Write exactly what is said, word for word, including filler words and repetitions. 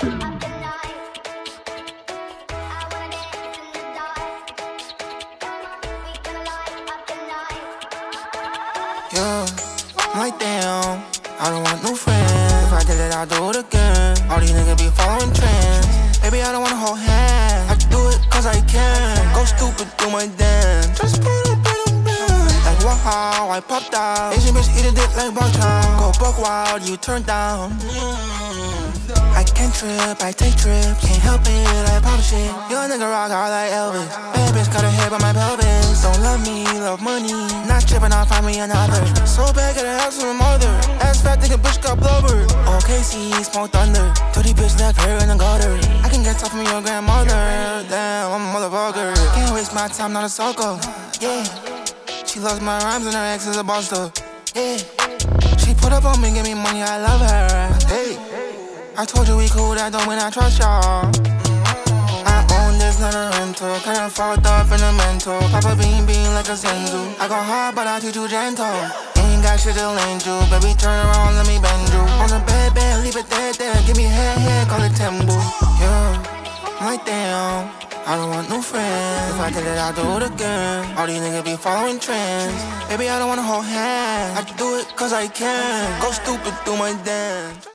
Yeah, I'm like damn, I don't want no friends. If I did it, I'll do it again. All these niggas be following trends. Baby, I don't wanna hold hands. I do it cause I can. Go stupid, do my dance. Just put up in a band. Like wow, I popped out. Asian bitch eat a dick like bucktown. Go buck wild, you turn down. I can't trip, I take trips. Can't help it, I pop shit. Young nigga rock hard like Elvis. Bad bitch got a head by my pelvis. Don't love me, love money. Not tripping, I'll find me another. So bad, get a house from my mother. Ass fat, think a bitch got blubber. O K C, smoke thunder. Dirty bitch left her in the gutter. I can get tough from your grandmother. Damn, I'm a motherfucker. Can't waste my time, not a sucker. Yeah. She loves my rhymes and her ex is a buster. Yeah. She put up on me, give me money, I love her. Hey. I told you we cool, that don't mean I trust y'all. I own this, not a rental. Kinda fucked up in the mental. Papa bean bean like a senzu. I go hard, but I teach you gentle. Ain't got shit to lend you. Baby, turn around, let me bend you. On the bed, bed, leave it there, there. Give me head, head, call it temple. Yeah, I'm like damn, I don't want no friends. If I did it, I'll do it again. All these niggas be following trends. Baby, I don't wanna hold hands. I do it cause I can. Go stupid, do my dance.